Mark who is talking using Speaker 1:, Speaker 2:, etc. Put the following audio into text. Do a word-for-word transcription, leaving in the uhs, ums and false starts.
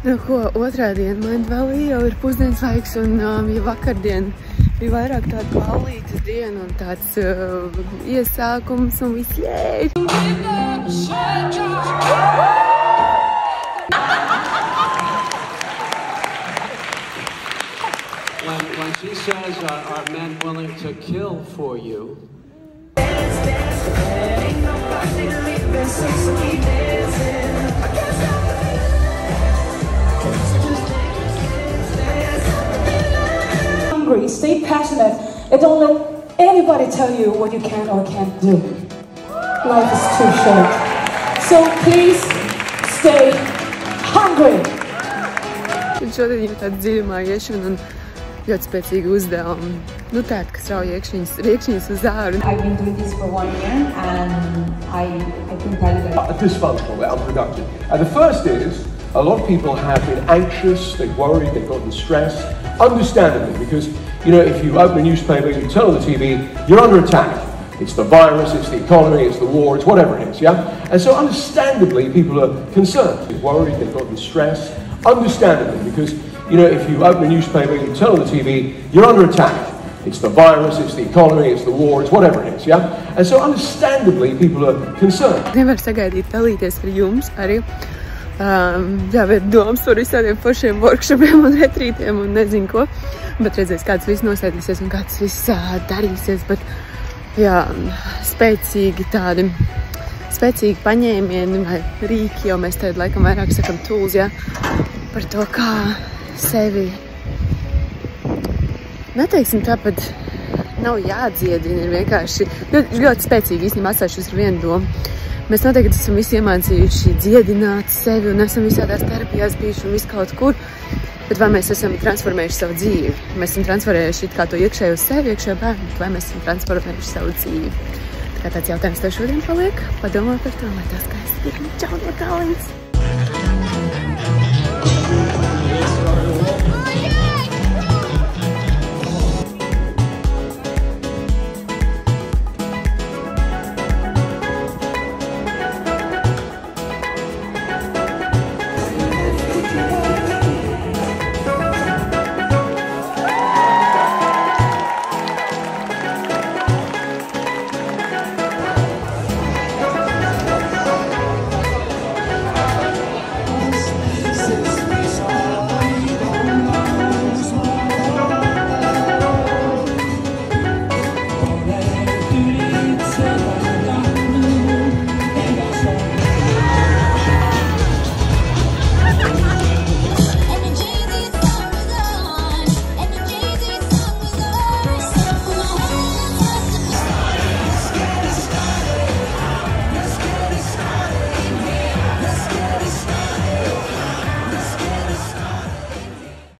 Speaker 1: Nu, ko, otrā diena man vēl jau ir pusdienas laiks, un um, ja vakardien bija vairāk tāda ballītas diena un tāds uh, iesākums un viss jēj!
Speaker 2: When, when she says, uh, are men willing to kill for you?
Speaker 3: Hungry, stay passionate, and don't let anybody tell you what you can or can't do. Life is too short. So please stay hungry.
Speaker 1: Un šodien jau tāda dziļumā iešana un ļoti spēcīgi uzdevumi. Nu tāda, kas rauj iekšņas, riekšņas uz āru.
Speaker 4: I've been doing this for one year and I, I can tell you that.
Speaker 5: Dysfunctional, they're unproductive. And the first is, a lot of people have been anxious, they've worried, they've gotten stressed, understandably, because, you know, if you open a newspaper, you turn on the T V, you're under attack. It's the virus, it's the economy, it's the war, it's whatever it is, yeah? And so understandably, people are concerned. They've worried, they've gotten stressed, understandably, because, you know, if you open a newspaper, you turn on the T V, you're under attack. It's the virus, it's the economy, it's the war, it's whatever it is, yeah? And so understandably, people are concerned.
Speaker 1: Nevar sagaidīt dalīties ar jums arī. Um, jā, bet domas par visādiem foršiem workshopiem un retrītiem un nezinu ko. Bet redzēs, kāds viss nosēdīsies un kāds viss uh, darīsies. Bet, jā, spēcīgi tādi, spēcīgi paņēmieni vai rīki, jo mēs tādi laikam vairāk sakam tools, jā, par to, kā sevi, neteiksim tāpat, nav jādziedina, ir vienkārši ļoti, ļoti spēcīgi īstenībā atstājušies ar vienu domu. Mēs noteikti esam visi iemācījuši dziedināt sevi un esam visādās terapijās bijuši un visu kaut kur, bet vai mēs esam transformējuši savu dzīvi? Mēs esam transformējuši it kā to iekšējo sevi, iekšējo bērnu, vai mēs esam transformējuši savu dzīvi? Tā kā tāds jautājums tev šodien paliek, padomā par to, lai tā skaisti ir. Čau, no Kalins!